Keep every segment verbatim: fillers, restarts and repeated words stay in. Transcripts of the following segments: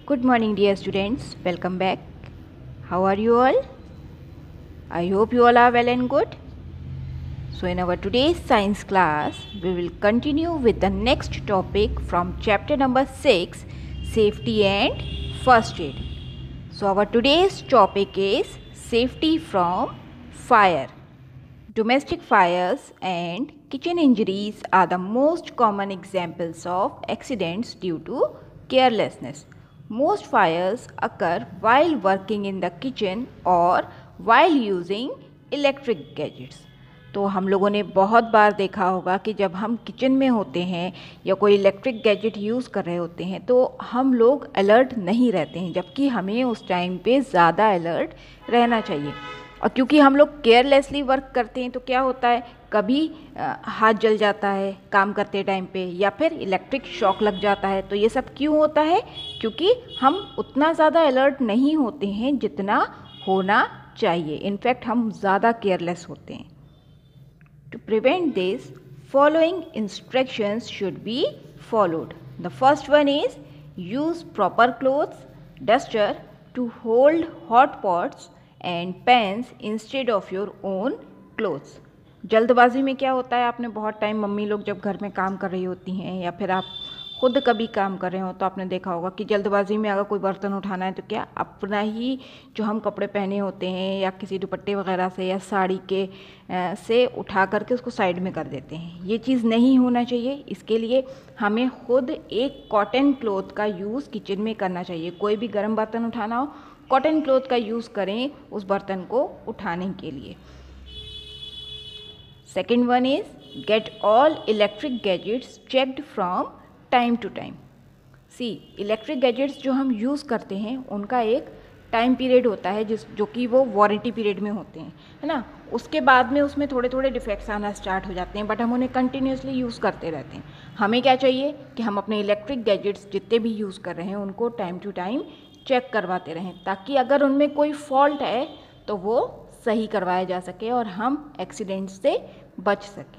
Good morning, dear students. Welcome back. How are you all? I hope you all are well and good. So, in our today's science class, we will continue with the next topic from chapter number six, Safety and First Aid. So, our today's topic is Safety from Fire. Domestic fires and kitchen injuries are the most common examples of accidents due to carelessness. Most fires occur while working in the kitchen or while using electric gadgets. तो हम लोगों ने बहुत बार देखा होगा कि जब हम किचन में होते हैं या कोई इलेक्ट्रिक गैजेट यूज़ कर रहे होते हैं तो हम लोग अलर्ट नहीं रहते हैं, जबकि हमें उस टाइम पे ज़्यादा अलर्ट रहना चाहिए। और क्योंकि हम लोग केयरलेसली वर्क करते हैं तो क्या होता है, कभी हाथ जल जाता है काम करते टाइम पे या फिर इलेक्ट्रिक शॉक लग जाता है। तो ये सब क्यों होता है? क्योंकि हम उतना ज़्यादा अलर्ट नहीं होते हैं जितना होना चाहिए। इनफैक्ट हम ज़्यादा केयरलेस होते हैं। To prevent this, following instructions should be followed. The first one is use proper clothes, duster to hold hot pots and pans instead of your own clothes. जल्दबाजी में क्या होता है, आपने बहुत टाइम मम्मी लोग जब घर में काम कर रही होती हैं या फिर आप खुद कभी काम कर रहे हो तो आपने देखा होगा कि जल्दबाजी में अगर कोई बर्तन उठाना है तो क्या अपना ही जो हम कपड़े पहने होते हैं या किसी दुपट्टे वगैरह से या साड़ी के से उठा करके उसको साइड में कर देते हैं। ये चीज़ नहीं होना चाहिए। इसके लिए हमें खुद एक कॉटन क्लॉथ का यूज़ किचन में करना चाहिए। कोई भी गर्म बर्तन उठाना हो, कॉटन क्लॉथ का यूज़ करें उस बर्तन को उठाने के लिए। Second one is get all electric gadgets checked from time to time. See electric gadgets जो हम यूज़ करते हैं उनका एक टाइम पीरियड होता है जिस जो कि वो वारंटी पीरियड में होते हैं, है ना। उसके बाद में उसमें थोड़े थोड़े डिफेक्ट्स आना स्टार्ट हो जाते हैं, बट हम उन्हें कंटिन्यूसली यूज़ करते रहते हैं। हमें क्या चाहिए कि हम अपने इलेक्ट्रिक गैजेट्स जितने भी यूज़ कर रहे हैं उनको टाइम टू टाइम चेक करवाते रहें, ताकि अगर उनमें कोई फॉल्ट है तो वो सही करवाया जा सके और हम एक्सीडेंट से बच सकें।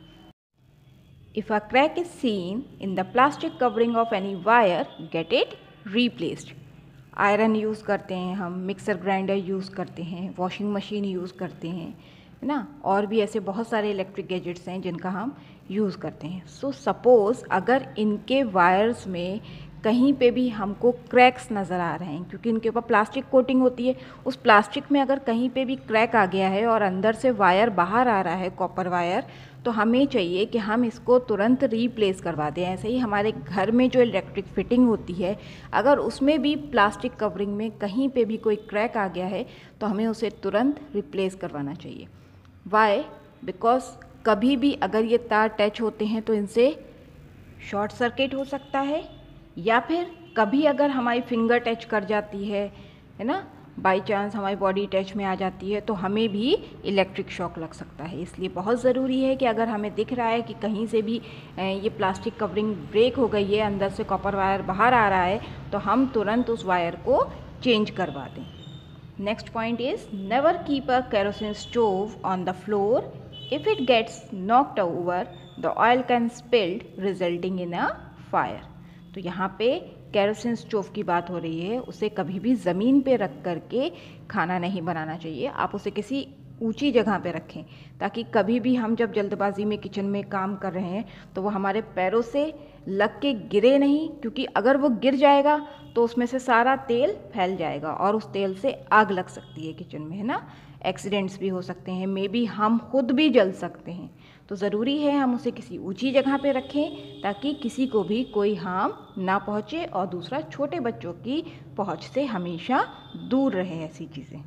If a crack is seen in the plastic covering of any wire, get it replaced. Iron use करते हैं हम, मिक्सर ग्राइंडर यूज़ करते हैं, वॉशिंग मशीन यूज़ करते हैं, है ना। और भी ऐसे बहुत सारे इलेक्ट्रिक गैजेट्स हैं जिनका हम यूज़ करते हैं। सो सपोज़ अगर इनके वायर्स में कहीं पे भी हमको क्रैक्स नज़र आ रहे हैं, क्योंकि इनके ऊपर प्लास्टिक कोटिंग होती है, उस प्लास्टिक में अगर कहीं पे भी क्रैक आ गया है और अंदर से वायर बाहर आ रहा है, कॉपर वायर, तो हमें चाहिए कि हम इसको तुरंत रीप्लेस करवा दें। ऐसे ही हमारे घर में जो इलेक्ट्रिक फिटिंग होती है, अगर उसमें भी प्लास्टिक कवरिंग में कहीं पे भी कोई क्रैक आ गया है तो हमें उसे तुरंत रिप्लेस करवाना चाहिए। वाई? बिकॉज कभी भी अगर ये तार टच होते हैं तो इनसे शॉर्ट सर्किट हो सकता है, या फिर कभी अगर हमारी फिंगर टच कर जाती है है ना, बाई चांस हमारी बॉडी टच में आ जाती है तो हमें भी इलेक्ट्रिक शॉक लग सकता है। इसलिए बहुत ज़रूरी है कि अगर हमें दिख रहा है कि कहीं से भी ये प्लास्टिक कवरिंग ब्रेक हो गई है, अंदर से कॉपर वायर बाहर आ रहा है, तो हम तुरंत उस वायर को चेंज करवा दें। Next point is never keep a kerosene stove on the floor. If it gets knocked over the oil can spilled resulting in a fire. तो यहाँ पे केरोसिन स्टोव की बात हो रही है, उसे कभी भी ज़मीन पे रख करके खाना नहीं बनाना चाहिए। आप उसे किसी ऊंची जगह पे रखें ताकि कभी भी हम जब जल्दबाजी में किचन में काम कर रहे हैं तो वो हमारे पैरों से लग के गिरे नहीं, क्योंकि अगर वो गिर जाएगा तो उसमें से सारा तेल फैल जाएगा और उस तेल से आग लग सकती है किचन में, है ना। एक्सीडेंट्स भी हो सकते हैं, मे बी हम खुद भी जल सकते हैं। तो ज़रूरी है हम उसे किसी ऊंची जगह पे रखें ताकि किसी को भी कोई हार्म ना पहुँचे और दूसरा छोटे बच्चों की पहुँच से हमेशा दूर रहे ऐसी चीज़ें।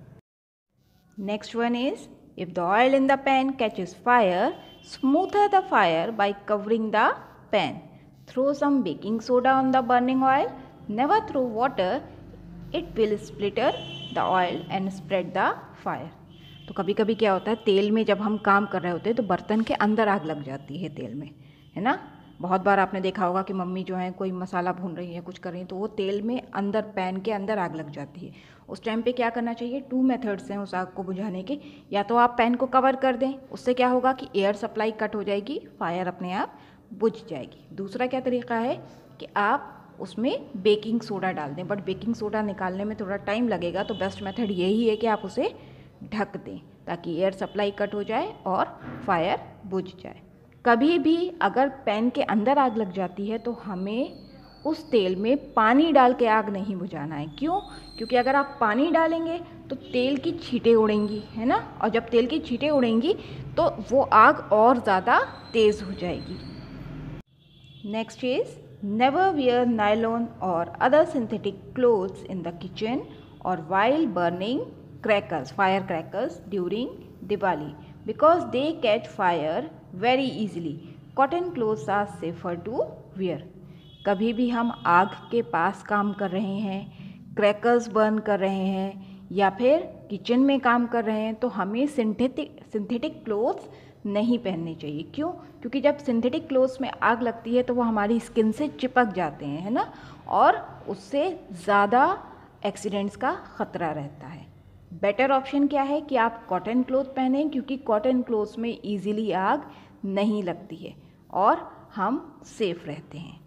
Next one is if the oil in the pan catches fire, smother the fire by covering the pan. Throw some baking soda on the burning oil. Never throw water, it will splitter the oil and spread the fire. तो कभी कभी क्या होता है, तेल में जब हम काम कर रहे होते हैं तो बर्तन के अंदर आग लग जाती है तेल में, है ना। बहुत बार आपने देखा होगा कि मम्मी जो है कोई मसाला भून रही है, कुछ कर रही है, तो वो तेल में अंदर पैन के अंदर आग लग जाती है। उस टाइम पे क्या करना चाहिए? टू मेथड्स हैं उस आग को बुझाने के। या तो आप पैन को कवर कर दें, उससे क्या होगा कि एयर सप्लाई कट हो जाएगी, फायर अपने आप बुझ जाएगी। दूसरा क्या तरीका है कि आप उसमें बेकिंग सोडा डाल दें, बट बेकिंग सोडा निकालने में थोड़ा टाइम लगेगा, तो बेस्ट मेथड यही है कि आप उसे ढक दें ताकि एयर सप्लाई कट हो जाए और फायर बुझ जाए। कभी भी अगर पैन के अंदर आग लग जाती है तो हमें उस तेल में पानी डाल के आग नहीं बुझाना है। क्यों? क्योंकि अगर आप पानी डालेंगे तो तेल की छींटें उड़ेंगी, है ना, और जब तेल की छींटें उड़ेंगी तो वो आग और ज़्यादा तेज़ हो जाएगी। Next is never wear nylon और other synthetic clothes in the kitchen और while burning crackers fire crackers during Diwali because they catch fire very easily. Cotton clothes are safer to wear. कभी भी हम आग के पास काम कर रहे हैं, क्रैकर्स बर्न कर रहे हैं या फिर किचन में काम कर रहे हैं तो हमें सिंथेटिक सिंथेटिक क्लोथ्स नहीं पहनने चाहिए। क्यों? क्योंकि जब सिंथेटिक क्लोथ्स में आग लगती है तो वो हमारी स्किन से चिपक जाते हैं, है ना, और उससे ज़्यादा एक्सीडेंट्स का ख़तरा रहता है। बेटर ऑप्शन क्या है कि आप कॉटन क्लोथ पहनें, क्योंकि कॉटन क्लोथ्स में ईजिली आग नहीं लगती है और हम सेफ रहते हैं।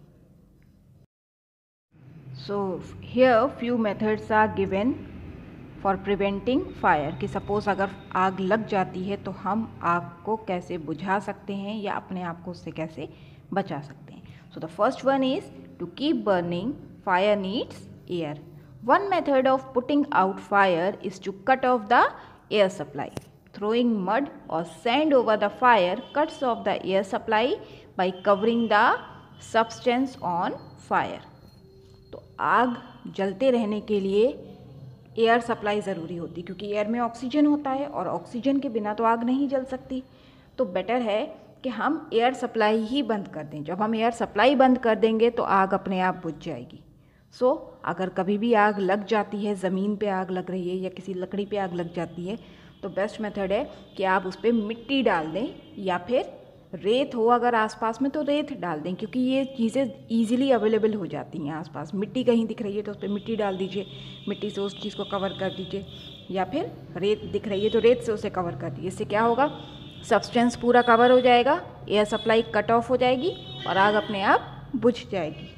So here few methods are given for preventing fire कि सपोज अगर आग लग जाती है तो हम आग को कैसे बुझा सकते हैं या अपने आप को उससे कैसे बचा सकते हैं। So the first one is to keep burning, fire needs air. One method of putting out fire is to cut off the air supply. Throwing mud or sand over the fire cuts off the air supply by covering the substance on fire. तो आग जलते रहने के लिए air supply ज़रूरी होती, क्योंकि air में ऑक्सीजन होता है और ऑक्सीजन के बिना तो आग नहीं जल सकती। तो बेटर है कि हम एयर सप्लाई ही बंद कर दें। जब हम एयर सप्लाई बंद कर देंगे तो आग अपने आप बुझ जाएगी। सो so, अगर कभी भी आग लग जाती है, ज़मीन पे आग लग रही है या किसी लकड़ी पे आग लग जाती है, तो बेस्ट मेथड है कि आप उस पर मिट्टी डाल दें या फिर रेत हो अगर आसपास में तो रेत डाल दें, क्योंकि ये चीज़ें इजीली अवेलेबल हो जाती हैं आसपास। मिट्टी कहीं दिख रही है तो उस पर मिट्टी डाल दीजिए, मिट्टी से उस चीज़ को कवर कर दीजिए, या फिर रेत दिख रही है तो रेत से उसे कवर कर दीजिए। इससे क्या होगा, सब्सटेंस पूरा कवर हो जाएगा, एयर सप्लाई कट ऑफ हो जाएगी और आग अपने आप बुझ जाएगी।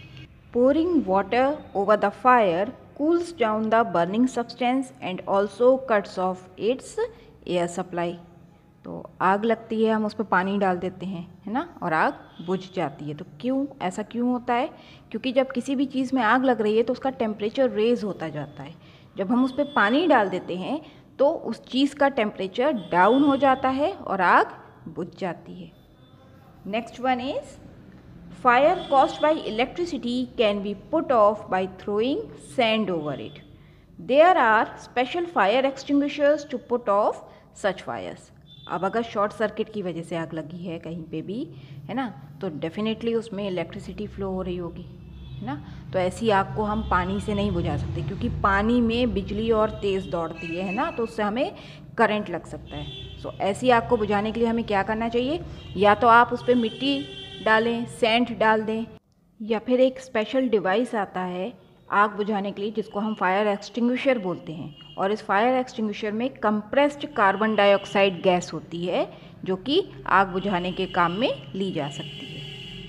Pouring water over the fire cools down the burning substance and also cuts off its air supply. तो आग लगती है, हम उस पर पानी डाल देते हैं, है ना, और आग बुझ जाती है। तो क्यों ऐसा क्यों होता है? क्योंकि जब किसी भी चीज़ में आग लग रही है तो उसका टेम्परेचर रेज होता जाता है। जब हम उस पर पानी डाल देते हैं तो उस चीज़ का टेम्परेचर डाउन हो जाता है और आग बुझ जाती है। Next one is fire caused by electricity can be put off by throwing sand over it. There are special fire extinguishers to put off such fires. अब अगर शॉर्ट सर्किट की वजह से आग लगी है कहीं पे भी, है ना, तो डेफिनेटली उसमें इलेक्ट्रिसिटी फ्लो हो रही होगी, है ना, तो ऐसी आग को हम पानी से नहीं बुझा सकते, क्योंकि पानी में बिजली और तेज़ दौड़ती है, है ना, तो उससे हमें करंट लग सकता है। सो so, ऐसी आग को बुझाने के लिए हमें क्या करना चाहिए? या तो आप उस पर मिट्टी डालें, सैंड डाल दें, या फिर एक स्पेशल डिवाइस आता है आग बुझाने के लिए जिसको हम फायर एक्सटिंग्विशर बोलते हैं, और इस फायर एक्सटिंग्विशर में कंप्रेस्ड कार्बन डाइऑक्साइड गैस होती है जो कि आग बुझाने के काम में ली जा सकती है।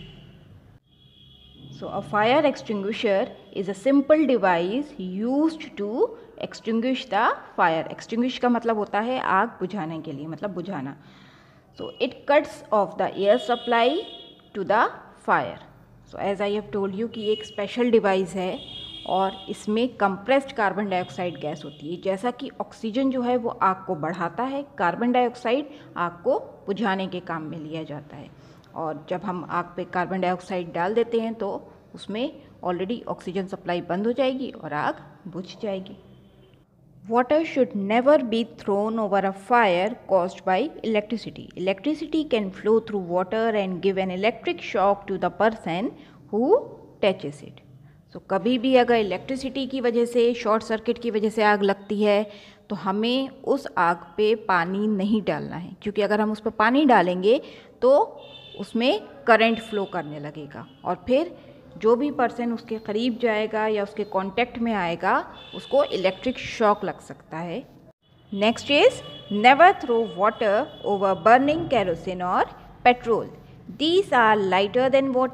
So a fire extinguisher is a simple device used to extinguish the fire. Extinguish का मतलब होता है आग बुझाने के लिए, मतलब बुझाना। So it cuts off the air supply to the fire. So as I have told you कि एक स्पेशल डिवाइस है और इसमें कंप्रेस्ड कार्बन डाइऑक्साइड गैस होती है। जैसा कि ऑक्सीजन जो है वो आग को बढ़ाता है, कार्बन डाइऑक्साइड आग को बुझाने के काम में लिया जाता है। और जब हम आग पे कार्बन डाइऑक्साइड डाल देते हैं तो उसमें ऑलरेडी ऑक्सीजन सप्लाई बंद हो जाएगी और आग बुझ जाएगी। Water should never be thrown over a fire caused by electricity. Electricity can flow through water and give an electric shock to the person who touches it. So कभी भी अगर इलेक्ट्रिसिटी की वजह से, शॉर्ट सर्किट की वजह से आग लगती है तो हमें उस आग पे पानी नहीं डालना है, क्योंकि अगर हम उस पर पानी डालेंगे तो उसमें करंट फ्लो करने लगेगा और फिर जो भी पर्सन उसके करीब जाएगा या उसके कांटेक्ट में आएगा उसको इलेक्ट्रिक शॉक लग सकता है। Next is never throw water over burning kerosene और petrol. These are lighter than water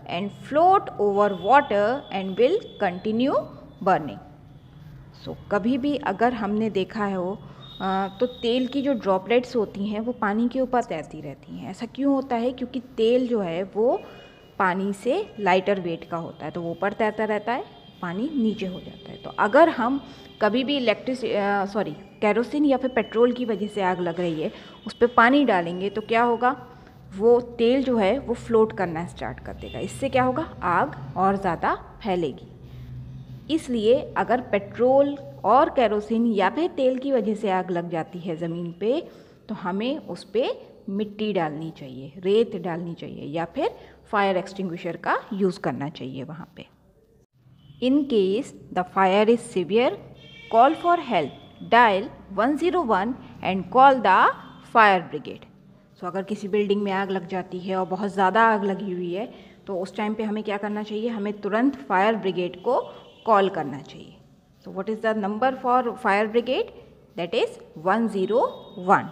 and float over water and will continue burning. So कभी भी अगर हमने देखा है हो तो तेल की जो ड्रॉपलेट्स होती हैं वो पानी के ऊपर तैरती रहती हैं। ऐसा क्यों होता है? क्योंकि तेल जो है वो पानी से लाइटर वेट का होता है, तो वो ऊपर तैरता रहता है, पानी नीचे हो जाता है। तो अगर हम कभी भी इलेक्ट्रिस सॉरी कैरोसिन या फिर पेट्रोल की वजह से आग लग रही है, उस पर पानी डालेंगे तो क्या होगा? वो तेल जो है वो फ्लोट करना स्टार्ट कर देगा। इससे क्या होगा? आग और ज़्यादा फैलेगी। इसलिए अगर पेट्रोल और कैरोसिन या फिर तेल की वजह से आग लग जाती है ज़मीन पे, तो हमें उस पर मिट्टी डालनी चाहिए, रेत डालनी चाहिए, या फिर फायर एक्सटिंग्विशर का यूज़ करना चाहिए वहाँ पे। In case the fire is severe, call for help, dial one zero one and call the fire brigade. सो अगर किसी बिल्डिंग में आग लग जाती है और बहुत ज़्यादा आग लगी हुई है, तो उस टाइम पे हमें क्या करना चाहिए? हमें तुरंत फायर ब्रिगेड को कॉल करना चाहिए। So what is the number for fire brigade? That is one zero one.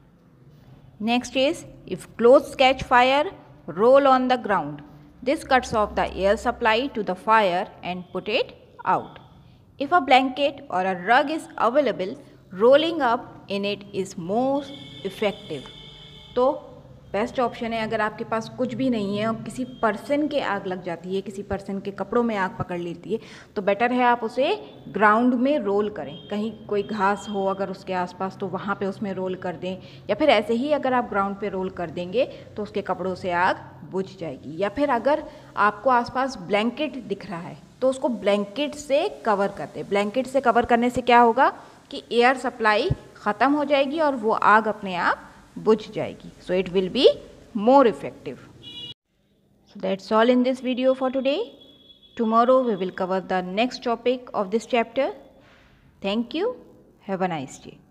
Next is, if clothes catch fire, roll on the ground. This cuts off the air supply to the fire and put it out. If a blanket or a rug is available, rolling up in it is more effective. तो best option है, अगर आपके पास कुछ भी नहीं है और किसी पर्सन के आग लग जाती है, किसी पर्सन के कपड़ों में आग पकड़ लेती है, तो बेटर है आप उसे ग्राउंड में रोल करें। कहीं कोई घास हो अगर उसके आसपास, तो वहाँ पे उसमें रोल कर दें, या फिर ऐसे ही अगर आप ग्राउंड पे रोल कर देंगे तो उसके कपड़ों से आग बुझ जाएगी। या फिर अगर आपको आसपास ब्लैंकेट दिख रहा है तो उसको ब्लैंकेट से कवर कर दें। ब्लैंकेट से कवर करने से क्या होगा कि एयर सप्लाई ख़त्म हो जाएगी और वो आग अपने आप बुझ जाएगी। So it will be more effective. So that's all in this video for today. Tomorrow we will cover the next topic of this chapter. Thank you. Have a nice day.